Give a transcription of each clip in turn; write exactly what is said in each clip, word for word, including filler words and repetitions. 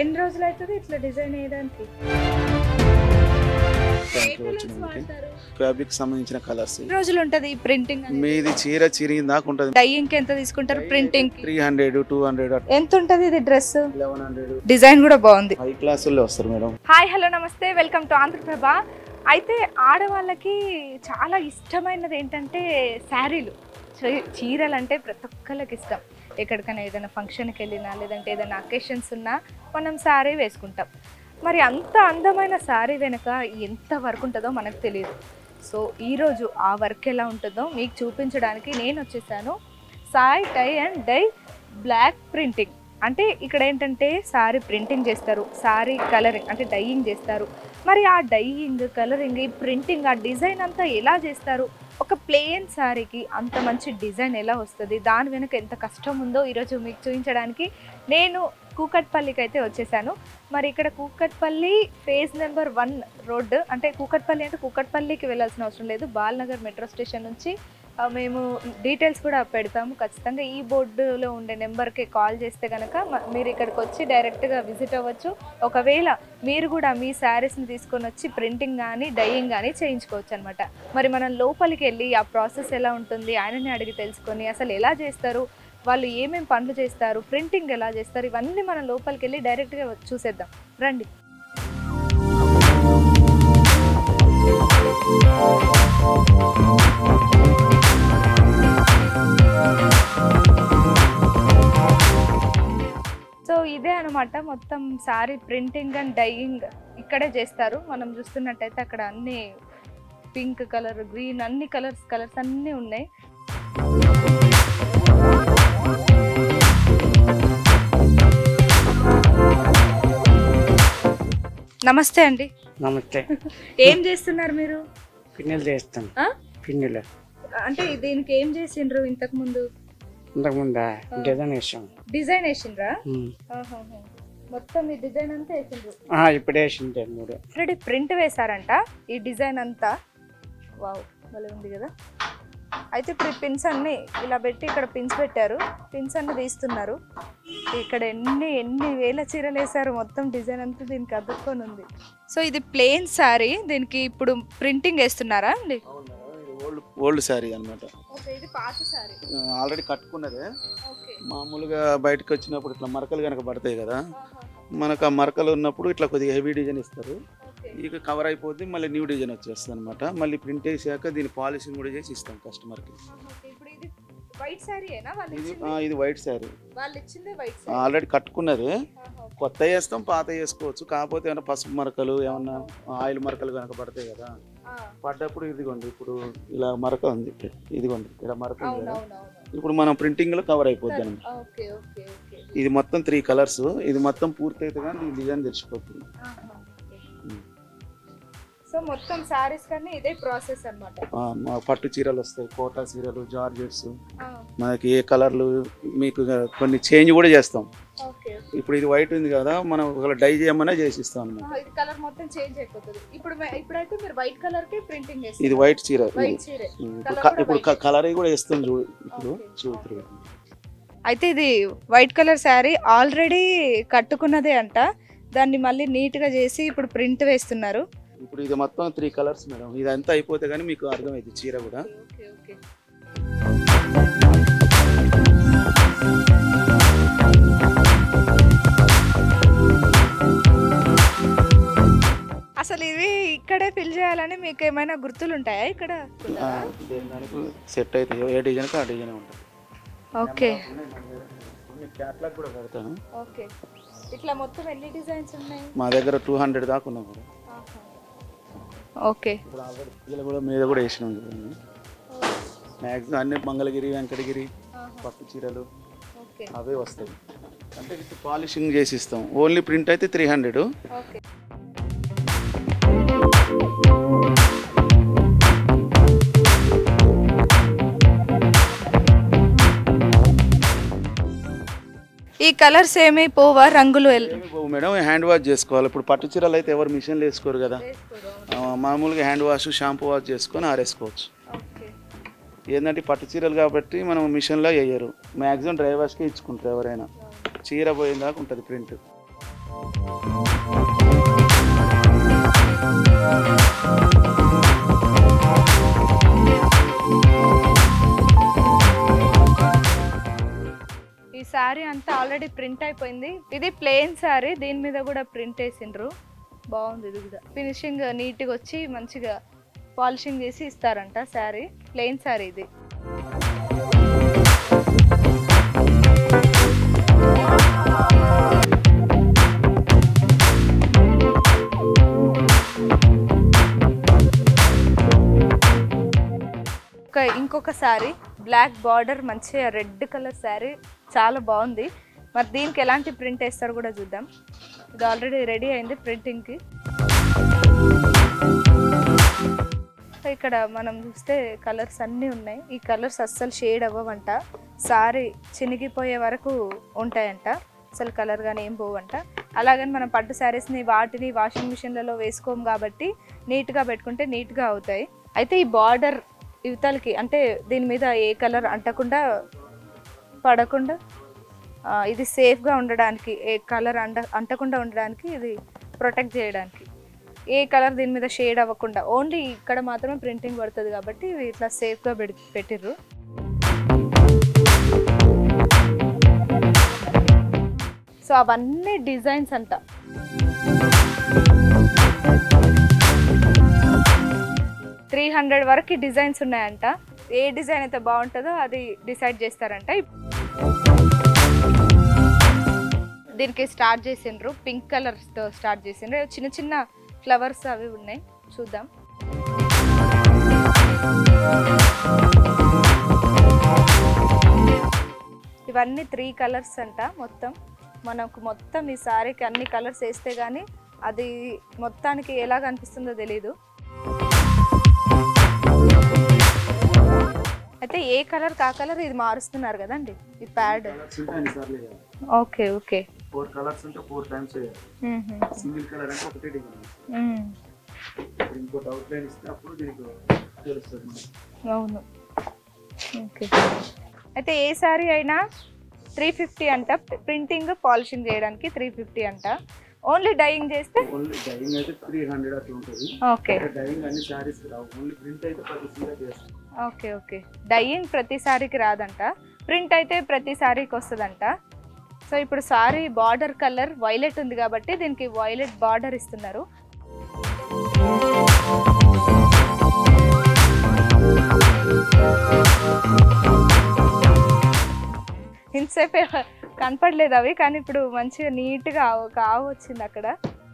ఎన్ని రోజులు అవుతుంది ఇట్లా డిజైన్ వేయడానికి? ఫ్యాబ్రిక్ సంబంధించిన కలర్స్ రోజులు ఉంటది ప్రింటింగ్? మీది చీర చిరిగిన దాకా ఉంటది. డైయింగ్ ఎంత తీసుకుంటారు printing? Three hundred two hundred ఎంత ఉంటది ఇది డ్రెస్? Eleven hundred. డిజైన్ కూడా బాగుంది. హై క్లాస్ లో వస్తారు మేడం. హాయ్ హలో నమస్తే, వెల్కమ్ టు ఆంధ్రప్రభ. అయితే ఆడవాళ్ళకి చాలా ఇష్టమైనది ఏంటంటే శారీలు, చీరలు అంటే ప్రతి ఒక్కరికి ఇష్టం. ఎక్కడికైనా ఏదైనా ఫంక్షన్కి వెళ్ళినా లేదంటే ఏదైనా అకేషన్స్ ఉన్నా మనం శారీ వేసుకుంటాం. మరి అంత అందమైన శారీ వెనుక ఎంత వర్క్ ఉంటుందో మనకు తెలియదు. సో ఈరోజు ఆ వర్క్ ఎలా ఉంటుందో మీకు చూపించడానికి నేను వచ్చేసాను. Sai tie and dye block printing. అంటే ఇక్కడ ఏంటంటే శారీ ప్రింటింగ్ చేస్తారు, శారీ కలరింగ్ అంటే డైయింగ్ చేస్తారు. మరి ఆ డైయింగ్, కలరింగ్, ఈ ప్రింటింగ్, ఆ డిజైన్ అంతా ఎలా చేస్తారు? ఒక ప్లెయిన్ శారీకి అంత మంచి డిజైన్ ఎలా వస్తుంది, దాని వెనుక ఎంత కష్టం ఉందో ఈరోజు మీకు చూపించడానికి నేను కూకట్పల్లికి అయితే వచ్చేసాను. మరి ఇక్కడ Kukatpally phase number one road, అంటే కూకట్పల్లి అంటే కూకట్పల్లికి వెళ్ళాల్సిన అవసరం లేదు. బాల్నగర్ మెట్రో స్టేషన్ నుంచి మేము డీటెయిల్స్ కూడా పెడతాము. ఖచ్చితంగా ఈ బోర్డులో ఉండే నెంబర్కి కాల్ చేస్తే కనుక మీరు ఇక్కడికి వచ్చి డైరెక్ట్గా విజిట్ అవ్వచ్చు. ఒకవేళ మీరు కూడా మీ శారీస్ని తీసుకొని వచ్చి ప్రింటింగ్ కానీ డైయింగ్ కానీ చేయించుకోవచ్చు అనమాట. మరి మనం లోపలికి వెళ్ళి ఆ ప్రాసెస్ ఎలా ఉంటుంది ఆయనని అడిగి తెలుసుకొని అసలు ఎలా చేస్తారు, వాళ్ళు ఏమేమి పనులు చేస్తారు, ప్రింటింగ్ ఎలా చేస్తారు, ఇవన్నీ మనం లోపలికి వెళ్ళి డైరెక్ట్గా చూసేద్దాం రండి. సో ఇదే అనమాట మొత్తం శారీ ప్రింటింగ్ అండ్ డైయింగ్ ఇక్కడే చేస్తారు. మనం చూస్తున్నట్టయితే అక్కడ అన్ని పింక్ కలర్, గ్రీన్, అన్ని కలర్స్ కలర్స్ అన్నీ ఉన్నాయి. నమస్తే అండి. నమస్తే. ఏం చేస్తున్నారు మీరు? పిన్నెలు చేస్తాం. పిన్నెలు అంటే దీనికి ఏం చేసిండ్రు ఇంతకు ముందు? ఇంతకు ముందా డిజైన్ వేసాం. డిజైన్ వేసిండ్రా? మొత్తం ఈ డిజైన్ అంతా వేసిండ్రు? ఇప్పుడు వేసిండే మూడు. ఆల్రెడీ ప్రింట్ వేసారంట ఈ డిజైన్ అంతా. వావ్, భలే ఉంది కదా. అయితే ఇప్పుడు ఈ పిన్స్ అన్ని ఇలా పెట్టి ఇక్కడ పిన్స్ పెట్టారు, పిన్స్ అన్ని తీస్తున్నారు. ఇక్కడ ఎన్ని ఎన్ని వేల చీరలు వేసారు, మొత్తం డిజైన్ అంతా దీనికి అద్దుకొని ఉంది. సో ఇది ప్లెయిన్ శారీ, దీనికి ఇప్పుడు ప్రింటింగ్ వేస్తున్నారా అండి? ఓల్డ్ శారీ అనమాట. ఇది పాత శారీ, ఆల్రెడీ కట్టుకున్నదే. మామూలుగా బయటకు వచ్చినప్పుడు ఇట్లా మరకలు కనుక పడతాయి కదా, మనకు ఆ మరకలు ఉన్నప్పుడు ఇట్లా కొద్దిగా హెవీ డిజైన్ ఇస్తారు. ఇక కవర్ అయిపోద్ది, మళ్ళీ న్యూ డిజైన్ వచ్చేస్తుంది అనమాట. మళ్ళీ ప్రింట్ వేసాక దీని పాలిషింగ్ కూడా చేసి ఇస్తాం కస్టమర్కి. ఇది వైట్ శారీ ఆల్రెడీ కట్టుకున్నది. కొత్త వేస్తాం, పాత వేసుకోవచ్చు. కాకపోతే ఏమైనా పసుపు మరకలు, ఏమన్నా ఆయిల్ మరకలు కనుక పడతాయి కదా, పడ్డప్పుడు ఇదిగోండి ఇప్పుడు ఇలా మరక ఉంది, ఇదిగోండి ఇక్కడ మరక ఉంది కదా, ఇప్పుడు మనం ప్రింటింగ్ లో కవర్ అయిపోద్ది అనమాట. ఇది మొత్తం త్రీ కలర్స్, ఇది మొత్తం పూర్తి అయితే కానీ డిజైన్ తెచ్చిపోతుంది. సో మొత్తం సారీస్ కన్నా ఇదే ప్రాసెస్ అన్నమాట. పట్టు చీరలు వస్తాయి, కోటా చీరలు, జార్జెట్స్, మనకి ఏ కలర్లు మీకు కొన్ని చేంజ్ కూడా చేస్తాం. ఇప్పుడు ఇది వైట్ ఉంది కదా, మనం ఒకవేళ డై చేయమన్నా చేసిస్తాం అన్నమాట. ఇది కలర్ మొత్తం చేంజ్ అయిపోతుంది. ఇప్పుడు ఇప్పుడైతే మీరు వైట్ కలర్ కి ప్రింటింగ్ చేస్తారు. ఇది వైట్ చీర, ఇప్పుడు కలర్ కూడా వేస్తాం చూడు. ఇప్పుడు చూడు, అయితే ఇది వైట్ కలర్ శారీ ఆల్రెడీ కట్టుకున్నదే అంట, దాన్ని మళ్ళీ నీట్ గా చేసి ఇప్పుడు ప్రింట్ వేస్తున్నారు. ఇప్పుడు ఇది మొత్తం త్రీ కలర్స్ మేడం. ఇదంతా అయిపోతే కానీ మీకు అర్థమైంది చీర కూడా. అసలు ఇవి ఇక్కడే ఫిల్ చేయాలని మీకు ఏమైనా గుర్తులు ఉంటాయా? ఇక్కడ సెట్ అయితే ఏ డిజైన్ ఆ డిజైన్ ఉంటుంది. ఓకే, క్యాట్లాగ్ కూడా పెడతాను. ఓకే. ఇట్లా మొత్తం ఎన్ని డిజైన్స్ ఉన్నాయి? మా దగ్గర టూ హండ్రెడ్ దాకా ఉన్నాయి మేడం. ఓకే, ఇలా కూడా మీద కూడా వేసినాం. మ్యాక్సిమం అన్ని మంగళగిరి, వెంకటగిరి పట్టు చీరలు అవే వస్తాయి. అంటే ఇది పాలిషింగ్ చేసి ఇస్తాం. ఓన్లీ ప్రింట్ అయితే త్రీ హండ్రెడ్. ఈ కలర్స్ ఏమీ పోవా, రంగులు పోవు మేడం. హ్యాండ్ వాష్ చేసుకోవాలి. ఇప్పుడు పట్టు చీరలు అయితే ఎవరు మిషన్లు వేసుకోరు కదా, మామూలుగా హ్యాండ్ వాష్, షాంపూ వాష్ చేసుకొని ఆరేసుకోవచ్చు. ఏంటంటే పట్టు చీరలు కాబట్టి మనం మిషన్లో వేయరు, మ్యాక్సిమం డ్రై వాష్కే ఇచ్చుకుంటారు ఎవరైనా. చీర పోయేదాకా ఉంటుంది ప్రింట్. ఈ శారీ అంతా ఆల్రెడీ ప్రింట్ అయిపోయింది. ఇది ప్లెయిన్ శారీ, దీని మీద కూడా ప్రింట్ వేసిండ్రు. బాగుంది. ఇది కూడా ఫినిషింగ్ నీట్గా వచ్చి మంచిగా పాలిషింగ్ చేసి ఇస్తారంట. శారీ ప్లెయిన్ శారీ ఇది. ఇంకొక శారీ బ్లాక్ బార్డర్, మంచిగా రెడ్ కలర్ శారీ, చాలా బాగుంది. మరి దీనికి ఎలాంటి ప్రింట్ వేస్తారో కూడా చూద్దాం. ఇది ఆల్రెడీ రెడీ అయింది ప్రింటింగ్కి. ఇక్కడ మనం చూస్తే కలర్స్ అన్నీ ఉన్నాయి. ఈ కలర్స్ అస్సలు షేడ్ అవ్వవంట. శారీ చినిగిపోయే వరకు ఉంటాయంట, అసలు కలర్ కానీ ఏం పోవంట. అలాగని మనం పట్టు శారీస్ని వాటిని వాషింగ్ మిషన్లలో వేసుకోము కాబట్టి నీట్గా పెట్టుకుంటే నీట్గా అవుతాయి. అయితే ఈ బార్డర్ యువతలకి అంటే దీని మీద ఏ కలర్ అంటకుండా పడకుండా ఇది సేఫ్గా ఉండడానికి, ఏ కలర్ అంట అంటకుండా ఉండడానికి, ఇది ప్రొటెక్ట్ చేయడానికి, ఏ కలర్ దీని మీద షేడ్ అవ్వకుండా ఓన్లీ ఇక్కడ మాత్రమే ప్రింటింగ్ పడుతుంది కాబట్టి ఇవి ఇట్లా సేఫ్గా పెట్టి పెట్టిర్రు. సో అవన్నీ డిజైన్స్ అంట. త్రీ హండ్రెడ్ వరకు డిజైన్స్ ఉన్నాయంట. ఏ డిజైన్ అయితే బాగుంటుందో అది డిసైడ్ చేస్తారంట. దీనికి స్టార్ట్ చేసిండ్రు, పింక్ కలర్స్తో స్టార్ట్ చేసిండ్రు. చిన్న చిన్న ఫ్లవర్స్ అవి ఉన్నాయి, చూద్దాం. ఇవన్నీ త్రీ కలర్స్ అంట మొత్తం. మనకు మొత్తం ఈ సారీకి అన్ని కలర్స్ వేస్తే కానీ అది మొత్తానికి ఎలా కనిపిస్తుందో తెలీదు. అయితే ఏ కలర్ కా కలర్ ఇది మారుస్తున్నారు కదండి ఈ pad. Okay okay four colours అంటే ఫోర్ టైమ్స్ సింగిల్ కలర్ అంటే ఒకటే డిజైన్. ఇంకోటి అవుట్ లైన్ ఇస్తే అప్పుడు దీనికి తెలుస్తుంది. అవును. ఓకే. అయితే ఏ సారీ అయినా త్రీ ఫిఫ్టీ అంట, ప్రింటింగ్ పాలిషింగ్ చేయడానికి త్రీ ఫిఫ్టీ అంట. ఓన్లీ డైయింగ్ చేస్తే ఓన్లీ డైయింగ్ అయితే త్రీ హండ్రెడ్ అట్లా ఉంటుంది. ఓకే. డైయింగ్ అన్ని సారీస్ రావు, ఓన్లీ ప్రింట్ అయితే ప్రతి సారీ చేస్తాం. Okay okay. డైయింగ్ ప్రతి సారీకి రాదంట, ప్రింట్ అయితే ప్రతి సారీకి వస్తుందంట. సో ఇప్పుడు సారీ బార్డర్ కలర్ వైలెట్ ఉంది కాబట్టి దీనికి వైలెట్ బార్డర్ ఇస్తున్నారు. ఇంతసేపు కనపడలేదు అవి, కానీ ఇప్పుడు మంచిగా నీట్గా ఒక ఆవు వచ్చింది అక్కడ.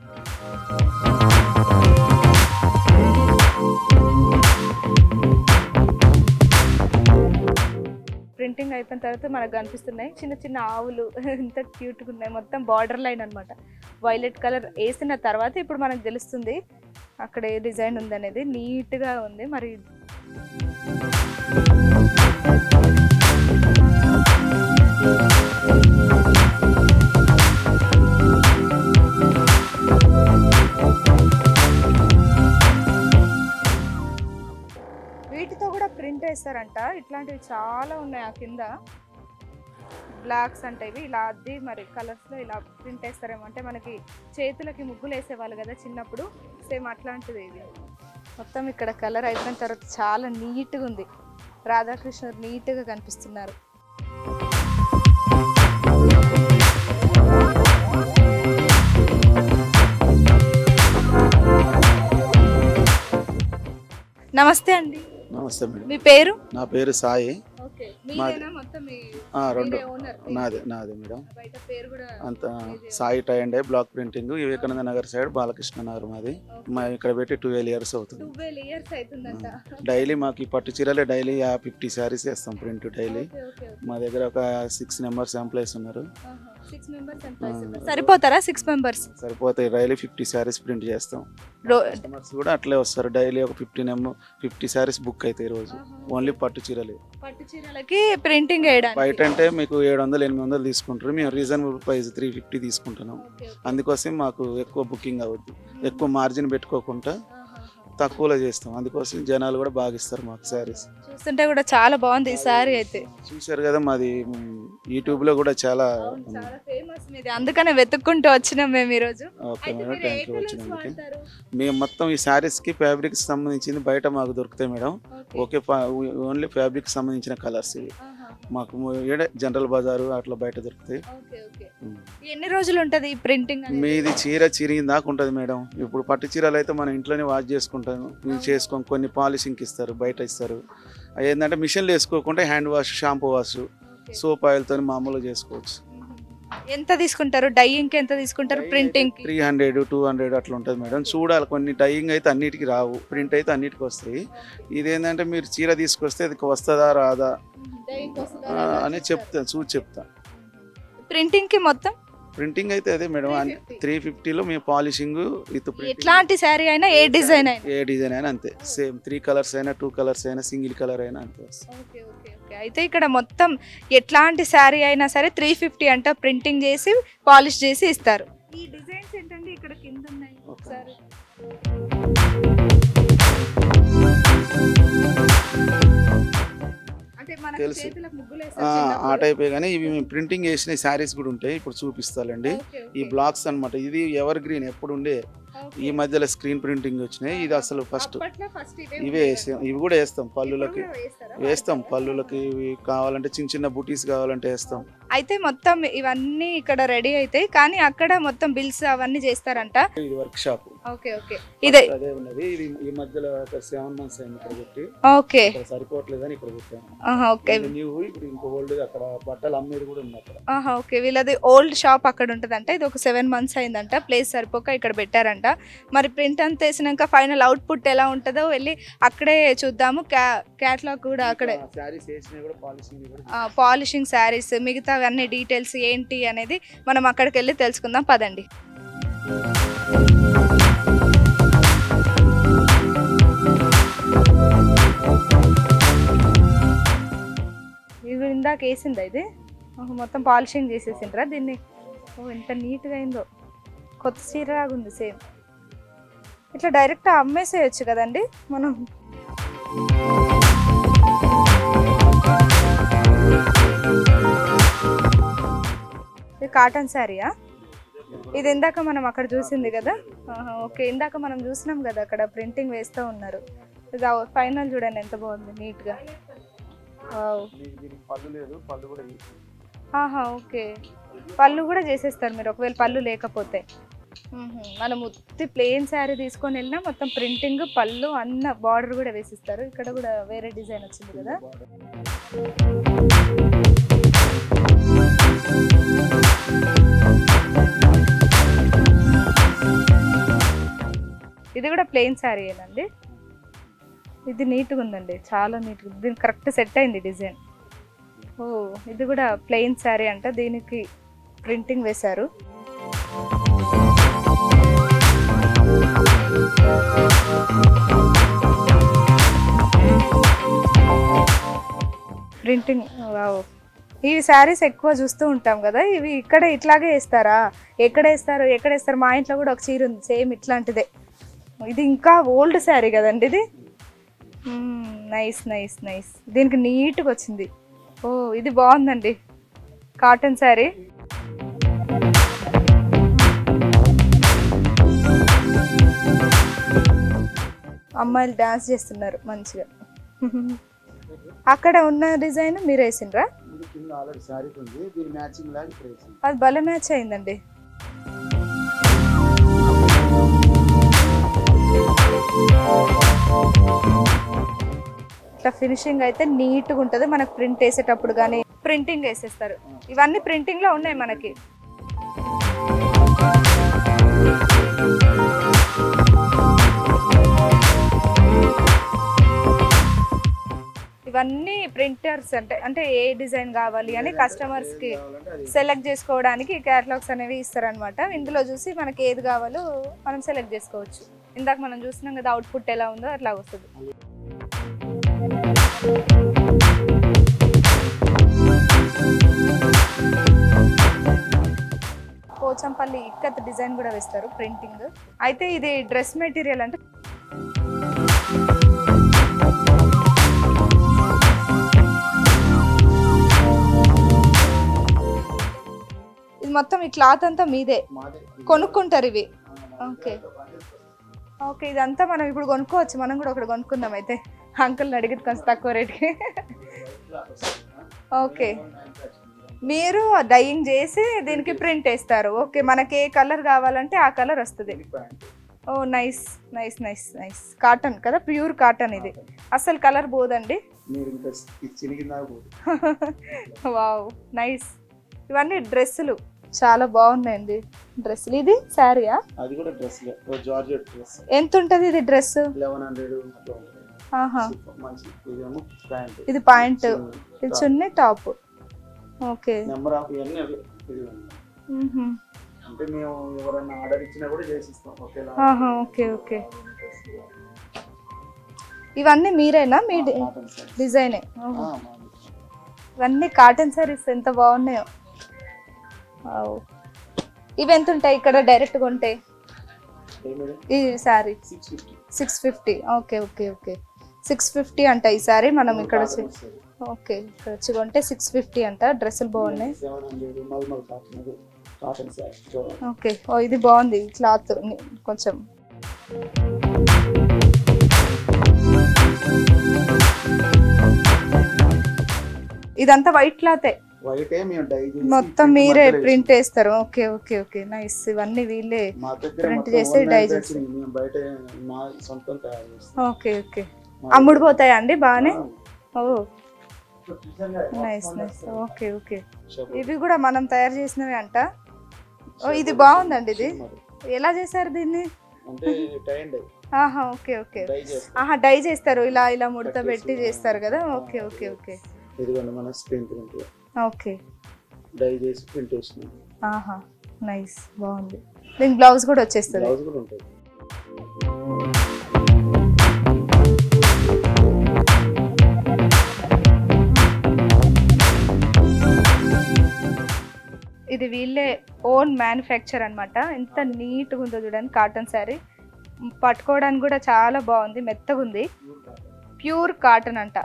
ప్రింటింగ్ అయిపోయిన తర్వాత మనకు కనిపిస్తున్నాయి చిన్న చిన్న ఆవులు, ఎంత క్యూట్గా ఉన్నాయి. మొత్తం బార్డర్ లైన్ అనమాట. వైలెట్ కలర్ వేసిన తర్వాత ఇప్పుడు మనకు తెలుస్తుంది అక్కడ ఏ డిజైన్ ఉందనేది. నీట్గా ఉంది. మరి వీటితో కూడా ప్రింట్ వేస్తారంట. ఇట్లాంటివి చాలా ఉన్నాయి ఆ కింద. బ్లాక్స్ అంటే ఇవి ఇలా అద్ది మరి కలర్స్లో ఇలా ప్రింట్ వేస్తారేమో. అంటే మనకి చేతులకి ముగ్గులు వేసేవాళ్ళు కదా చిన్నప్పుడు, సేమ్ అట్లాంటిది ఇది. మొత్తం ఇక్కడ కలర్ అయిపోయిన తర్వాత చాలా నీట్గా ఉంది. రాధాకృష్ణుడు నీట్గా కనిపిస్తున్నారు. నమస్తే అండి. నమస్తే మేడం. మీ పేరు? నా పేరు సాయి. ఓకే. మీరేనా మొత్తం ఈ రెండు ఓనర్? నాదే నాదే మేడం. బయట పేరు కూడా అంత Sai tie and block printing, Vivekananda Nagar side Balakrishna Nagar మాది. మా ఇక్కడ పెట్టి ట్వెల్వ్ ఇయర్స్ అవుతుంది. ట్వెల్వ్ ఇయర్స్ అవుతుందంట. డైలీ మాకు ఈ పట్టు చీరలే డైలీ ఫిఫ్టీ శారీస్ వేస్తాం ప్రింట్ డైలీ. మా దగ్గర ఒక సిక్స్ మెంబర్స్ ఎంప్లాయీస్ ఉన్నారు. సరిపోతారా? సిక్స్ మెంబర్స్ సరిపోతాయి. డైలీ ఫిఫ్టీ శారీస్ ప్రింట్ చేస్తాం. కస్టమర్స్ కూడా అట్లే వస్తారు. డైలీ ఒక ఫిఫ్టీన్ ఎం ఫిఫ్టీ శారీస్ బుక్ అవుతాయి రోజు. ఓన్లీ పట్టు చీరలే. పట్టు చీరలకి ప్రింటింగ్ వేయడానికి బయట అంటే మీకు ఏడు వందలు ఎనిమిది వందలు తీసుకుంటారు. మేము రీజనబుల్ ప్రైస్ త్రీ ఫిఫ్టీ తీసుకుంటున్నాం. అందుకోసం మాకు ఎక్కువ బుకింగ్ అవుద్ది. ఎక్కువ మార్జిన్ పెట్టుకోకుండా తక్కువలో చేస్తాం, అందుకోసం జనాలు కూడా బాగా ఇస్తారు మాకు శారీస్. చూస్తుంటే కూడా చాలా బాగుంది ఈ సారీ అయితే. చూసారు కదా మాది యూట్యూబ్ లో కూడా చాలా చాలా ఫేమస్ మీది, అందుకనే వెతుక్కుంటూ వచ్చినాం మేము ఈ రోజు. ఓకే మేడం, థ్యాంక్ యూ వచ్చినందుకు. మేము మొత్తం ఈ శారీస్ కి ఫ్యాబ్రిక్ సంబంధించింది బయట మాకు దొరుకుతాయి మేడం. ఓకే, ఓన్లీ ఫ్యాబ్రిక్ సంబంధించిన కలర్స్ ఇవి మాకు ఏడే జనరల్ బజారు అట్లా బయట దొరుకుతాయి. ఎన్ని రోజులు ఉంటది ప్రింటింగ్? మీది చీర చిరిగిన దాకా ఉంటుంది మేడం. ఇప్పుడు పట్టు చీరలు అయితే మనం ఇంట్లోనే వాష్ చేసుకుంటాము, మేము చేసుకోం. కొన్ని పాలిషింగ్కి ఇస్తారు, బయట ఇస్తారు. ఏంటంటే మిషన్లు వేసుకోకుండా hand wash, shampoo wash, soap ఆయిల్తో మామూలుగా చేసుకోవచ్చు. ఎంత తీసుకుంటారు డైయింగ్? ఎంత తీసుకుంటారు printing? Three hundred two hundred అట్లా ఉంటుంది మేడం. చూడాలి, కొన్ని డైయింగ్ అయితే అన్నిటికీ రావు, ప్రింట్ అయితే అన్నిటికీ వస్తాయి. ఇదేంటంటే మీరు చీర తీసుకొస్తే అది వస్తుందా రాదా అని చెప్తాను, చూసి చెప్తాను. ప్రింటింగ్ కి మొత్తం ప్రింటింగ్ అయితే అదే మేడం, త్రీ ఫిఫ్టీలో మేము పాలిషింగ్ విత్ ఎట్లాంటి శారీ అయినా ఏ డిజైన్ అయినా ఏ డిజైన్ అయినా అంతే సేమ్. త్రీ కలర్స్ అయినా, టూ కలర్స్ అయినా, సింగిల్ కలర్ అయినా అంతే. అయితే ఇక్కడ మొత్తం ఎట్లాంటి శారీ అయినా సరే త్రీ ఫిఫ్టీ అంట ప్రింటింగ్ చేసి పాలిష్ చేసి ఇస్తారు. ఈ డిజైన్స్ ఏంటంటే ఇక్కడ కింద ఉన్నాయి ఒకసారి. తెలుసు ఆ టైపే, కానీ ఇవి మేము ప్రింటింగ్ చేసిన శారీస్ కూడా ఉంటాయి. ఇప్పుడు చూపిస్తానండి. ఈ బ్లాక్స్ అన్నమాట, ఇది ఎవర్ గ్రీన్ ఎప్పుడు ఉండే. ఈ మధ్యలో స్క్రీన్ ప్రింటింగ్ వచ్చినాయి. ఇది అసలు ఫస్ట్ ఇవే వేసాం. ఇవి కూడా వేస్తాం పళ్ళులకి, వేస్తాం పళ్ళులకి. ఇవి కావాలంటే చిన్న చిన్న బుటీస్ కావాలంటే వేస్తాం. అయితే మొత్తం ఇవన్నీ ఇక్కడ రెడీ అవుతాయి, కానీ అక్కడ మొత్తం బిల్స్ అవన్నీ చేస్తారంట. ఇది వర్క్ షాప్. ఓకే ఓకే, ఇదే అదే ఉన్నది. ఇది ఈ మధ్యలో సెవెన్ మంత్స్ అయింది ఇక్కడ పెట్టి. ఓకే, సరిపోవట్లేదని ఇక్కడ పెట్టాను. ఓకే, ఇప్పుడు ఇంకో ఓల్డ్ అక్కడ బట్టలు అమ్మేది కూడా ఉంది అక్కడ. ఓకే, వీళ్ళది ఓల్డ్ షాప్ అక్కడ ఉంటదంట. ఇది ఒక సెవెన్ మంత్స్ అయిందంట, ప్లేస్ సరిపోక ఇక్కడ పెట్టారంట. మరి ప్రింట్ అంతా వేసినాక ఫైనల్ అవుట్పుట్ ఎలా ఉంటుందో వెళ్ళి అక్కడే చూద్దాము. క్యాటలాగ్ కూడా అక్కడే, పాలిషింగ్ శారీస్, మిగతా అన్ని డీటెయిల్స్ ఏంటి అనేది మనం అక్కడికి వెళ్ళి తెలుసుకుందాం. పదండి. ఇది ఇందాక వేసిందా? ఇది మొత్తం పాలిషింగ్ చేసేసిండ్రా దీన్ని? ఓ ఎంత నీట్గా అయిందో, కొత్త చీరలాగా ఉంది సేమ్. ఇట్లా డైరెక్ట్ అమ్మేసేయచ్చు కదండి మనం. ఇది కాటన్ శారీయా? ఇది ఇందాక మనం అక్కడ చూసింది కదా. ఓకే, ఇందాక మనం చూసినాం కదా అక్కడ ప్రింటింగ్ వేస్తూ ఉన్నారు. ఇది ఫైనల్ చూడండి ఎంత బాగుంది, నీట్గా. ఆహా, ఓకే, పళ్ళు కూడా చేసేస్తారు మీరు ఒకవేళ పళ్ళు లేకపోతే. మనం ఉత్తి ప్లెయిన్ శారీ తీసుకొని వెళ్ళినా మొత్తం ప్రింటింగ్, పళ్ళు, అన్న బార్డర్ కూడా వేసిస్తారు. ఇక్కడ కూడా వేరే డిజైన్ వచ్చింది కదా. ఇది కూడా ప్లెయిన్ శారీ ఏనండి. ఇది నీట్గా ఉందండి, చాలా నీట్గా. దీనికి కరెక్ట్ సెట్ అయింది డిజైన్. ఓ, ఇది కూడా ప్లెయిన్ శారీ అంట, దీనికి ప్రింటింగ్ వేశారు. Printing, wow. ఈ శారీస్ ఎక్కువ చూస్తూ ఉంటాం కదా, ఇవి ఇక్కడ ఇట్లాగే వేస్తారా? ఎక్కడ వేస్తారు, ఎక్కడ వేస్తారు? మా ఇంట్లో కూడా ఒక చీర ఉంది సేమ్ ఇట్లాంటిదే. ఇది ఇంకా ఓల్డ్ శారీ కదండి ఇది. నైస్ నైస్ నైస్, దీనికి నీట్గా వచ్చింది. ఓ, ఇది బాగుందండి, కాటన్ శారీ. అమ్మాయిలు డాన్స్ చేస్తున్నారు మంచిగా. అక్కడ ఉన్న డిజైన్ మీరు వేసిండ్రా? అది భలే మ్యాచ్ అయిందండి. ఇట్లా ఫినిషింగ్ అయితే నీట్గా ఉంటుంది. మనకు ప్రింట్ వేసేటప్పుడు కానీ ప్రింటింగ్ వేసేస్తారు. ఇవన్నీ ప్రింటింగ్లో ఉన్నాయి మనకి. ఇవన్నీ ప్రింటర్స్ అంటే అంటే ఏ డిజైన్ కావాలి అని కస్టమర్స్కి సెలెక్ట్ చేసుకోవడానికి క్యాటలాగ్స్ అనేవి ఇస్తారనమాట. ఇందులో చూసి మనకి ఏది కావాలో మనం సెలెక్ట్ చేసుకోవచ్చు. ఇందాక మనం చూసినాం కదా అవుట్పుట్ ఎలా ఉందో అట్లా వస్తుంది. ఓ పోచంపల్లి ఇక్కత్ డిజైన్ కూడా వేస్తారు ప్రింటింగ్. అయితే ఇది డ్రెస్ మెటీరియల్ అంటే ఇది మొత్తం ఈ క్లాత్ అంతా మీదే కొనుక్కుంటారు ఇవి. ఓకే ఓకే ఇదంతా మనం ఇప్పుడు కొనుక్కోవచ్చు. మనం కూడా ఒకటి కొనుక్కుందాం అయితే. అంకుల్ని అడిగితే కొంచెం తక్కువ రేట్కి. ఓకే మీరు డైయింగ్ చేసి దీనికి ప్రింట్ వేస్తారు. ఓకే మనకి ఏ కలర్ కావాలంటే ఆ కలర్ వస్తుంది. ఓ nice nice nice nice. Cotton కదా, ప్యూర్ కాటన్ ఇది. అసలు కలర్ పోదండి. Wow nice. ఇవన్నీ డ్రెస్సులు చాలా బాగున్నాయండి. డ్రెస్సులు. ఇది శారీయా? అది కూడా డ్రెస్ జార్జెట్ డ్రెస్. ఎంత ఉంటుంది ఇది డ్రెస్? Eleven hundred. ఆహా ప్యాంట్. ఇది పాయింట్, ఇది chunni top. Okay number of ఇవన్నీ అంటే మేము ఎవరైనా ఆర్డర్ ఇచ్చినా కూడా చేసిస్తాం. ఓకేలా? ఆహా ఓకే ఓకే. ఇవన్నీ మీరేనా? మీ డిజైనే? ఇవన్నీ కాటన్ సారీస్ ఎంత బాగున్నాయో. ఇవి ఎంత ఉంటాయి ఇక్కడ డైరెక్ట్ కొంటే? ఈ sari six fifty. Okay okay okay six fifty అంట ఈ సారీ. మనం ఇక్కడ వచ్చి ఓకే ఇక్కడ వచ్చి కొంటే సిక్స్ ఫిఫ్టీ అంట. డ్రెస్సులు బాగున్నాయి. ఓకే ఓ ఇది బాగుంది క్లాత్ కొంచెం. ఇదంతా వైట్ క్లాతే? మొత్తం మీరే ప్రింట్ వేస్తారు? Okay okay okay nice. ఇవన్నీ వీళ్ళే ప్రింట్ చేసి డై చేస్తారు. ఓకే ఓకే అమ్ముడు పోతాయా అండి బాగానే? ఓ నైస్ నైస్. ఓకే ఓకే ఇవి కూడా మనం తయారు చేసినవి అంట. ఓ ఇది బాగుందండి. ఇది ఎలా చేశారు దీన్ని? ఆహా ఓకే ఓకే ఆహా డై చేస్తారు. ఇలా ఇలా ముడత పెట్టి చేస్తారు కదా. Okay okay okay okay dye చేసి ప్రింట్ చేసినాం. ఆహా నైస్ బాగుంది. దీనికి బ్లౌజ్ కూడా వచ్చేస్తుంది. బ్లౌజ్ కూడా ఉంటుంది. ఇది వీళ్ళే ఓన్ మ్యానుఫ్యాక్చర్ అనమాట. ఎంత నీట్గా ఉందో చూడండి. కాటన్ శారీ పట్టుకోవడానికి కూడా చాలా బాగుంది, మెత్తగా ఉంది. ప్యూర్ కాటన్ అంట.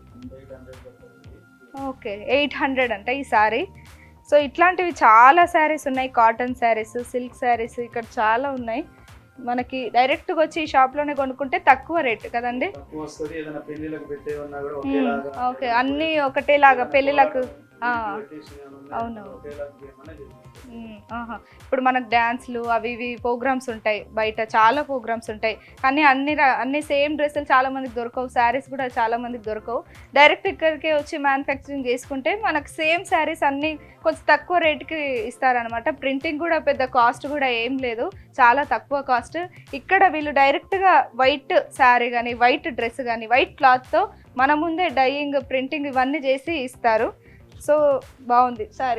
ఓకే ఎయిట్ హండ్రెడ్ అంట ఈ శారీ. సో ఇట్లాంటివి చాలా శారీస్ ఉన్నాయి. కాటన్ శారీస్, సిల్క్ శారీస్ ఇక్కడ చాలా ఉన్నాయి. మనకి డైరెక్ట్గా వచ్చి ఈ షాప్లోనే కొనుక్కుంటే తక్కువ రేట్ కదండి. ఓకే అన్నీ ఒకటేలాగా పెళ్ళిళ్ళకు. అవునవును. ఇప్పుడు మనకు డ్యాన్స్లు అవి ఇవి ప్రోగ్రామ్స్ ఉంటాయి, బయట చాలా ప్రోగ్రామ్స్ ఉంటాయి. కానీ అన్ని అన్ని సేమ్ డ్రెస్సులు చాలా మందికి దొరకవు. శారీస్ కూడా చాలా మందికి దొరకవు. డైరెక్ట్ ఇక్కడికే వచ్చి మ్యానుఫ్యాక్చరింగ్ చేసుకుంటే మనకు సేమ్ శారీస్ అన్నీ కొంచెం తక్కువ రేట్కి ఇస్తారనమాట. ప్రింటింగ్ కూడా పెద్ద కాస్ట్ కూడా ఏం లేదు, చాలా తక్కువ కాస్ట్. ఇక్కడ వీళ్ళు డైరెక్ట్గా వైట్ శారీ కానీ వైట్ డ్రెస్ కానీ వైట్ క్లాత్తో మన ముందే డైయింగ్ ప్రింటింగ్ ఇవన్నీ చేసి ఇస్తారు. సో బాగుంది సారీ.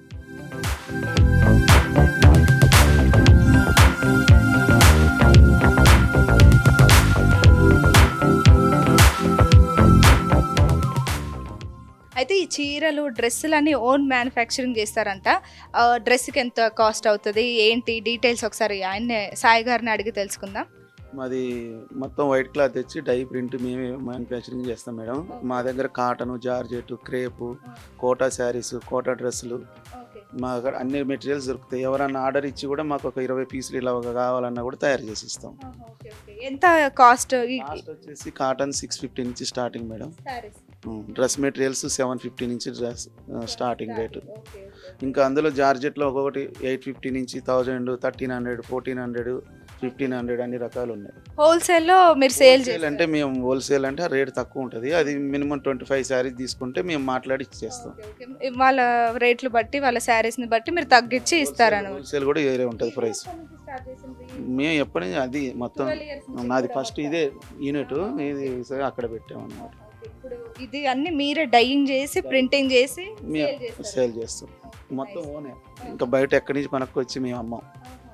అయితే ఈ చీరలు డ్రెస్సులు అన్నీ ఓన్ మ్యానుఫ్యాక్చరింగ్ చేస్తారంట. డ్రెస్కి ఎంత కాస్ట్ అవుతుంది ఏంటి డీటెయిల్స్ ఒకసారి ఆయన సాయి గారిని అడిగి తెలుసుకుందాం. మాది మొత్తం వైట్ క్లాత్ తెచ్చి డై ప్రింట్ మేమే మ్యానుఫ్యాక్చరింగ్ చేస్తాం మేడం. మా దగ్గర cotton, georgette, crepe, Kota saris, Kota డ్రెస్సులు మా దగ్గర అన్ని మెటీరియల్స్ దొరుకుతాయి. ఎవరన్నా ఆర్డర్ ఇచ్చి కూడా మాకు ఒక ఇరవై పీసులు ఇలా కావాలన్నా కూడా తయారు చేసి ఇస్తాం. ఎంత కాస్ట్? కాస్ట్ వచ్చేసి కాటన్ సిక్స్ ఫిఫ్టీ నుంచి స్టార్టింగ్ మేడం. డ్రెస్ మెటీరియల్స్ సెవెన్ ఫిఫ్టీ నుంచి డ్రెస్ స్టార్టింగ్ రేటు. ఇంకా అందులో జార్జెట్లో ఒక్కొక్కటి ఎయిట్ ఫిఫ్టీ నుంచి thousand, thirteen hundred, fourteen hundred, fifteen hundred అన్ని రకాలు ఉన్నాయి. హోల్సేల్లో మీరు సేల్ సేల్ అంటే మేము హోల్సేల్ అంటే రేట్ తక్కువ ఉంటుంది. అది మినిమం ట్వంటీ ఫైవ్ శారీస్ తీసుకుంటే మేము మాట్లాడి ఇచ్చేస్తాం. వాళ్ళ రేట్లు బట్టి వాళ్ళ శారీస్ని బట్టి మీరు తగ్గించి ఇస్తారని. హోల్సేల్ కూడా వేరే ఉంటుంది ప్రైస్. మేము ఎప్పటి నుంచి అది మొత్తం నాది ఫస్ట్ ఇదే యూనిట్ ఇది అక్కడ పెట్టాము అన్నమాట. ఇది అన్ని మీరే డైయింగ్ చేసి ప్రింటింగ్ చేసి మేము సేల్ చేస్తాం. మొత్తం ఓనే, ఇంకా బయట ఎక్కడి నుంచి మనకు వచ్చి మేము అమ్మాం.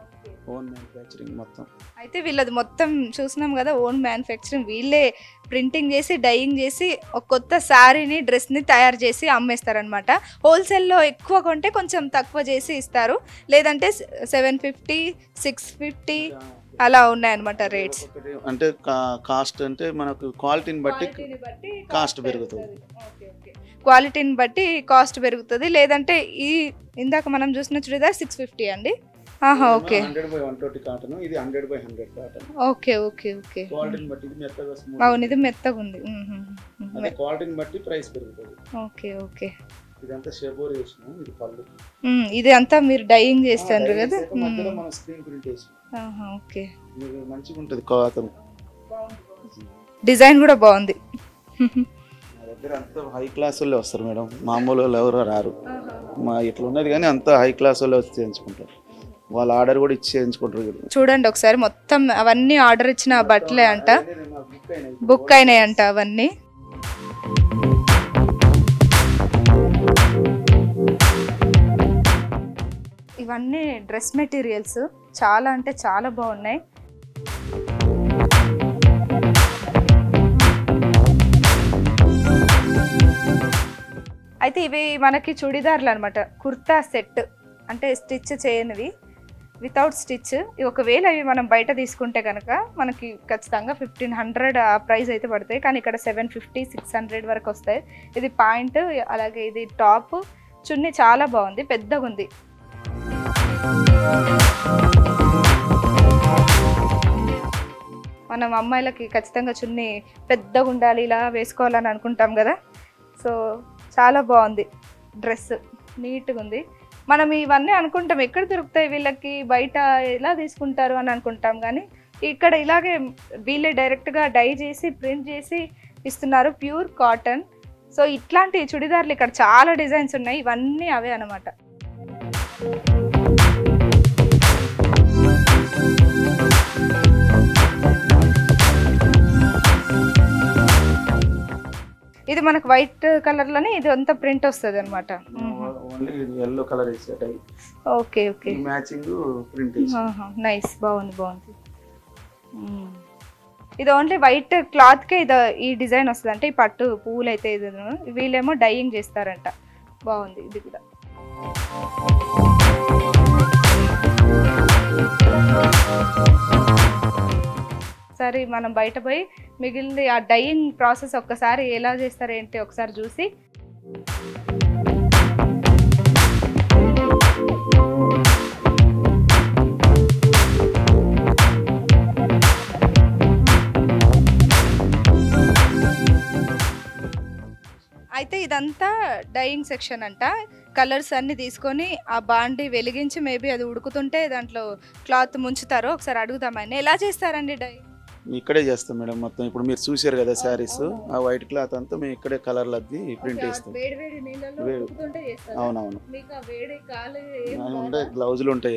ఓన్ మ్యానుఫ్యాక్చరింగ్ మొత్తం. అయితే వీళ్ళది మొత్తం చూసినాం కదా, ఓన్ మ్యానుఫ్యాక్చరింగ్. వీళ్ళే ప్రింటింగ్ చేసి డైయింగ్ చేసి ఒక కొత్త శారీని డ్రెస్ని తయారు చేసి అమ్మేస్తారనమాట. హోల్సేల్లో ఎక్కువ కొంటే కొంచెం తక్కువ చేసి ఇస్తారు, లేదంటే సెవెన్ ఫిఫ్టీ సిక్స్ ఫిఫ్టీ అలా ఉన్నాయన్నమాట రేట్స్. అంటే కాస్ట్ అంటే మనకు క్వాలిటీని బట్టి కాస్ట్ పెరుగుతుంది. క్వాలిటీని బట్టి కాస్ట్ పెరుగుతుంది. లేదంటే ఈ ఇందాక మనం చూసిన చుడిదార్ సిక్స్ ఫిఫ్టీ అండి. ఆహా, okay. Hundred by one twenty cotton, ఇది hundred by hundred cotton. Okay okay okay. క్వాలిటీని బట్టి ఇది మెత్తగా, అవును ఇది మెత్తగా ఉంది. అదే క్వాలిటీని బట్టి ప్రైస్ పెరుగుతుంది. Okay okay. ఇదంతా షెబోర్ వేసినాం, ఇది పళ్ళు. ఇది అంతా మీరు డైయింగ్ చేస్తారు కదా, మధ్యలో మనం స్క్రీన్ ప్రింట్ వేసినాం. ఆహా, ఓకే. ఇది మంచిగా ఉంటుంది కాటన్. డిజైన్ కూడా బాగుంది. మా దగ్గర అంతా హై క్లాస్ వాళ్ళే వస్తారు మేడం, మామూలు వాళ్ళు ఎవరు రారు. మా ఇట్లా ఉన్నది కానీ అంతా హై క్లాస్ వాళ్ళే వచ్చి చేయించుకుంటారు. వాళ్ళు ఆర్డర్ కూడా ఇచ్చి చేయించుకుంటారు. చూడండి ఒకసారి, మొత్తం అవన్నీ ఆర్డర్ ఇచ్చిన బట్టలే అంట, బుక్ అయినాయి అంట అవన్నీ. ఇవన్నీ డ్రెస్ మెటీరియల్స్, చాలా అంటే చాలా బాగున్నాయి. అయితే ఇవి మనకి చుడిదార్లు అనమాట, కుర్తా సెట్ అంటే స్టిచ్ చేయనివి, వితౌట్ స్టిచ్. ఒకవేళ ఇవి మనం బయట తీసుకుంటే కనుక మనకి ఖచ్చితంగా ఫిఫ్టీన్ హండ్రెడ్ ఆ ప్రైస్ అయితే పడతాయి, కానీ ఇక్కడ సెవెన్ ఫిఫ్టీ సిక్స్ హండ్రెడ్ వరకు వస్తాయి. ఇది పాయింట్, అలాగే ఇది టాప్, చున్నీ చాలా బాగుంది, పెద్దగా ఉంది. మనం అమ్మాయిలకి ఖచ్చితంగా చున్నీ పెద్దగా ఉండాలి, ఇలా వేసుకోవాలని అనుకుంటాం కదా. సో చాలా బాగుంది డ్రెస్, నీట్గా ఉంది. మనం ఇవన్నీ అనుకుంటాం ఎక్కడ దొరుకుతాయి వీళ్ళకి, బయట ఎలా తీసుకుంటారు అని అనుకుంటాం, కానీ ఇక్కడ ఇలాగే వీళ్ళే డైరెక్ట్గా డై చేసి ప్రింట్ చేసి ఇస్తున్నారు, ప్యూర్ కాటన్. సో ఇట్లాంటి చుడిదార్లు ఇక్కడ చాలా డిజైన్స్ ఉన్నాయి, ఇవన్నీ అవే అన్నమాట. ఇది మనకు వైట్ కలర్ లోనే ఇది అంతా ప్రింట్ వస్తుంది అనమాట. yellow కలర్ వేసేటై. Okay okay. Matching print. ఆహా, నైస్, బాగుంది బాగుంది. ఇది ఓన్లీ వైట్ క్లాత్ కే ఇది ఈ డిజైన్ వస్తుంది, అంటే ఈ పట్టు పువ్వులు అయితే ఇది వీళ్ళేమో డైయింగ్ చేస్తారంట. బాగుంది ఇది కూడా. సరే మనం బయట పోయి మిగిలింది ఆ డైయింగ్ ప్రాసెస్ ఒక్కసారి ఎలా చేస్తారు ఏంటి ఒకసారి చూసి అయితే ఇదంతా డైయింగ్ సెక్షన్ అంట. కలర్స్ అన్ని తీసుకొని ఆ బాండి వెలిగించి మేబీ అది ఉడుకుతుంటే దాంట్లో క్లాత్ ముంచుతారు. ఒకసారి అడుగుదామని, ఎలా చేస్తారండి డై? ఇక్కడే చేస్తాం మేడం మొత్తం. ఇప్పుడు మీరు చూసారు కదా శారీస్, ఆ వైట్ క్లాత్ అంతా మేము ఇక్కడే కలర్లు అద్ది ప్రింట్ చేస్తాం. అవునవును, ఉంటాయి గ్లౌజులు ఉంటాయి.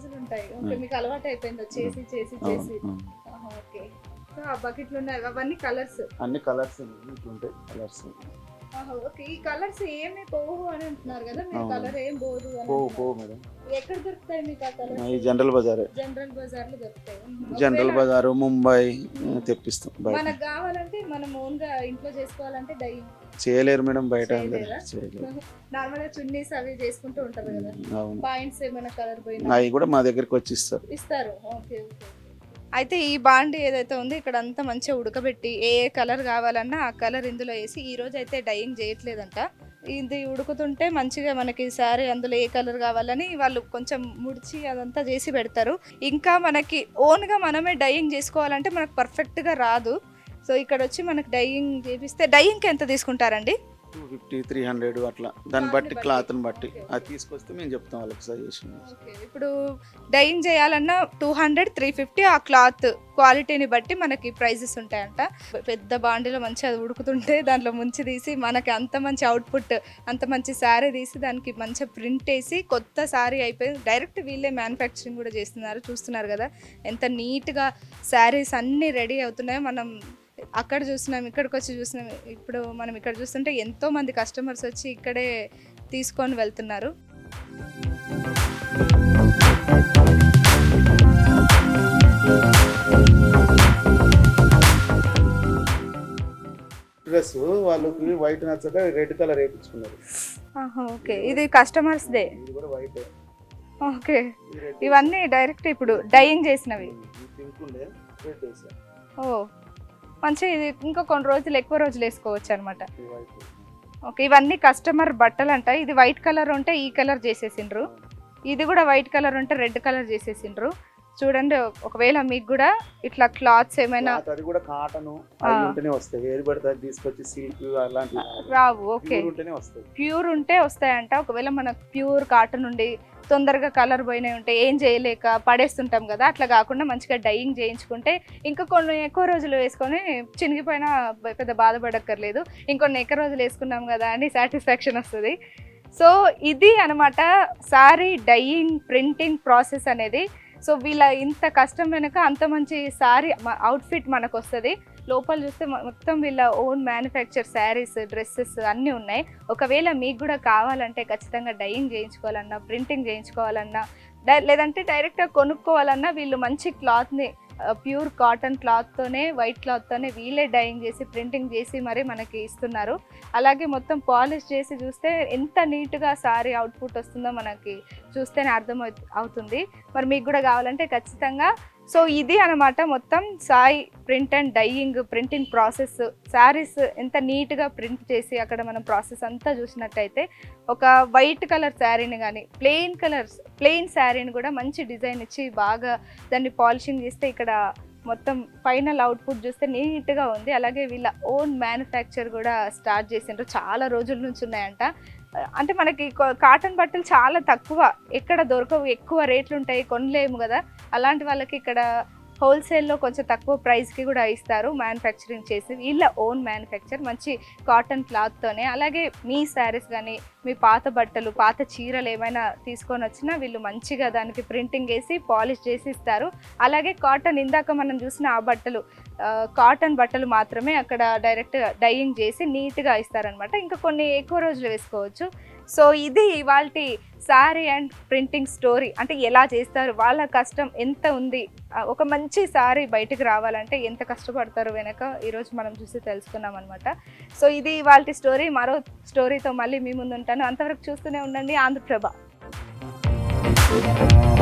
బకెట్లు ఉన్నాయి, అవన్నీ కలర్స్, అన్ని కలర్స్ ఉంటాయి. కలర్స్ ఈ కలర్స్ ఏమి పోవు అని అంటున్నారు కదా, మీ కలర్ ఏం పోదు అని. పోవు పోవు మేడం. ఎక్కడ దొరుకుతాయి మీకు ఆ కలర్స్? ఈ జనరల్ బజార్. జనరల్ బజార్ లో దొరుకుతాయి. జనరల్ బజార్, ముంబై తెప్పిస్తాం. మనకు కావాలంటే మనం ఓన్ గా ఇంట్లో చేసుకోవాలంటే డై చేయలేరు మేడం, బయట నార్మల్ గా చున్నీస్ అవి చేసుకుంటూ ఉంటారు కదా, పాయింట్స్ ఏమైనా కలర్ పోయినా అవి కూడా మా దగ్గరికి వచ్చి ఇస్తారు ఇస్తారు ఓకే ఓకే. అయితే ఈ బాండి ఏదైతే ఉందో ఇక్కడ అంతా మంచిగా ఉడకబెట్టి ఏ ఏ కలర్ కావాలన్నా ఆ కలర్ ఇందులో వేసి, ఈ రోజు అయితే డైయింగ్ చేయట్లేదంట. ఇది ఉడుకుతుంటే మంచిగా మనకి సారీ అందులో ఏ కలర్ కావాలని వాళ్ళు కొంచెం ముడిచి అదంతా చేసి పెడతారు. ఇంకా మనకి ఓన్గా మనమే డైయింగ్ చేసుకోవాలంటే మనకు పర్ఫెక్ట్గా రాదు. సో ఇక్కడ వచ్చి మనకు డైయింగ్ చేపిస్తే డైయింగ్కి ఎంత తీసుకుంటారండి? టూ ఫిఫ్టీ త్రీ హండ్రెడ్ అట్లా, దాన్ని బట్టి క్లాత్ని బట్టి అది తీసుకొస్తే మేము చెప్తాం వాళ్ళకి సజెషన్. ఇప్పుడు డైయింగ్ చేయాలన్నా టూ హండ్రెడ్ త్రీ ఫిఫ్టీ ఆ క్లాత్ క్వాలిటీని బట్టి మనకి ప్రైజెస్ ఉంటాయంట. పెద్ద బాండీలో మంచిగా అది ఉడుకుతుంటే దాంట్లో ముంచి తీసి మనకి అంత మంచి అవుట్పుట్, అంత మంచి శారీ తీసి దానికి మంచిగా ప్రింట్ వేసి కొత్త శారీ అయిపోయి డైరెక్ట్ వీళ్ళే మ్యానుఫ్యాక్చరింగ్ కూడా చేస్తున్నారు. చూస్తున్నారు కదా ఎంత నీట్గా శారీస్ అన్నీ రెడీ అవుతున్నాయో. మనం అక్కడ చూస్తున్నాం, ఇక్కడికి వచ్చి చూస్తున్నాం. ఇప్పుడు మనం ఇక్కడ చూస్తుంటే ఎంతో మంది కస్టమర్స్ వచ్చి ఇక్కడే తీసుకొని వెళ్తున్నారు. డ్రెస్ వాళ్ళకి వైట్ నచ్చక రెడ్ కలర్ వేయించుకున్నారు. ఓకే, ఇది కస్టమర్స్ దే. ఇది కూడా వైట్. ఓకే, ఇవన్నీ డైరెక్ట్ ఇప్పుడు డైయింగ్ చేసినవి. పింక్ ఉండే రెడ్ వేసా. ఓ మంచి, ఇది ఇంకా కొన్ని రోజులు ఎక్కువ రోజులు వేసుకోవచ్చు అనమాట. ఇది వైట్. ఓకే, ఇవన్నీ కస్టమర్ బట్టలు అంట. ఇది వైట్ కలర్ ఉంటే ఈ కలర్ చేసేసిండ్రు, ఇది కూడా వైట్ కలర్ ఉంటే రెడ్ కలర్ చేసేసిండ్రు. చూడండి, ఒకవేళ మీకు కూడా ఇట్లా క్లాత్స్ ఏమైనా అది కూడా కాటన్ అవి ఉంటేనే వస్తాయి, ఏది పడితే అది తీసుకొచ్చి సిల్క్ అలాంటివి రావు. ఓకే, ఉంటేనే వస్తాయి, ప్యూర్ ఉంటే వస్తాయంట. ఒకవేళ మనకు ప్యూర్ కాటన్ ఉండి తొందరగా కలర్ పోయినాయి ఉంటే ఏం చేయలేక పడేస్తుంటాం కదా, అట్లా కాకుండా మంచిగా డైయింగ్ చేయించుకుంటే ఇంకా కొన్ని ఎక్కువ రోజులు వేసుకొని చినిగిపోయినా పెద్ద బాధపడక్కర్లేదు. ఇంకొన్ని ఎక్కువ రోజులు వేసుకున్నాం కదా అని సాటిస్ఫాక్షన్ వస్తుంది. సో ఇది అనమాట సారీ డైయింగ్ ప్రింటింగ్ ప్రాసెస్ అనేది. సో వీళ్ళ ఇంత కష్టం వెనుక అంత మంచి సారీ అవుట్ఫిట్ మనకు వస్తుంది. లోపల చూస్తే మొత్తం వీళ్ళ ఓన్ మ్యానుఫ్యాక్చర్ శారీస్, డ్రెస్సెస్ అన్నీ ఉన్నాయి. ఒకవేళ మీకు కూడా కావాలంటే ఖచ్చితంగా డైయింగ్ చేయించుకోవాలన్నా, ప్రింటింగ్ చేయించుకోవాలన్నా, లేదంటే డైరెక్ట్గా కొనుక్కోవాలన్నా వీళ్ళు మంచి క్లాత్ని ప్యూర్ కాటన్ క్లాత్తోనే, వైట్ క్లాత్తోనే వీళ్ళే డైయింగ్ చేసి ప్రింటింగ్ చేసి మరి మనకి ఇస్తున్నారు. అలాగే మొత్తం పాలిష్ చేసి చూస్తే ఎంత నీట్గా సారీ అవుట్పుట్ వస్తుందో మనకి చూస్తేనే అర్థం అవుతుంది. మరి మీకు కూడా కావాలంటే ఖచ్చితంగా. సో ఇది అనమాట మొత్తం Sai print and dyeing printing process. Sarees ఎంత నీట్గా ప్రింట్ చేసి అక్కడ మనం ప్రాసెస్ అంతా చూసినట్టయితే ఒక వైట్ కలర్ శారీని కానీ ప్లెయిన్ కలర్స్ ప్లెయిన్ శారీని కూడా మంచి డిజైన్ ఇచ్చి బాగా దాన్ని పాలిషింగ్ చేస్తే ఇక్కడ మొత్తం ఫైనల్ అవుట్పుట్ చూస్తే నీట్గా ఉంది. అలాగే వీళ్ళ ఓన్ మ్యానుఫ్యాక్చర్ కూడా స్టార్ట్ చేసిండ్రు, చాలా రోజుల నుంచి ఉన్నాయంట. అంటే మనకి కాటన్ బట్టలు చాలా తక్కువ, ఎక్కడ దొరకవు, ఎక్కువ రేట్లు ఉంటాయి, కొనలేము కదా. అలాంటి వాళ్ళకి ఇక్కడ హోల్సేల్లో కొంచెం తక్కువ ప్రైస్కి కూడా ఇస్తారు మ్యానుఫ్యాక్చరింగ్ చేసి. వీళ్ళ ఓన్ మ్యానుఫ్యాక్చర్ మంచి కాటన్ క్లాత్తోనే. అలాగే మీ శారీస్ కానీ మీ పాత బట్టలు, పాత చీరలు ఏమైనా తీసుకొని వచ్చినా వీళ్ళు మంచిగా దానికి ప్రింటింగ్ వేసి పాలిష్ చేసి ఇస్తారు. అలాగే కాటన్, ఇందాక మనం చూసిన ఆ బట్టలు కాటన్ బట్టలు మాత్రమే అక్కడ డైరెక్ట్ డైయింగ్ చేసి నీట్గా ఇస్తారనమాట. ఇంకా కొన్ని ఎక్కువ రోజులు వేసుకోవచ్చు. సో ఇది ఇవాల్టి శారీ అండ్ ప్రింటింగ్ స్టోరీ. అంటే ఎలా చేస్తారు, వాళ్ళ కష్టం ఎంత ఉంది, ఒక మంచి శారీ బయటకు రావాలంటే ఎంత కష్టపడతారు వెనక ఈరోజు మనం చూసి తెలుసుకున్నాం అనమాట. సో ఇది ఇవాల్టి స్టోరీ. మరో స్టోరీతో మళ్ళీ మీ ముందు ఉంటాను. అంతవరకు చూస్తూనే ఉండండి ఆంధ్రప్రభ.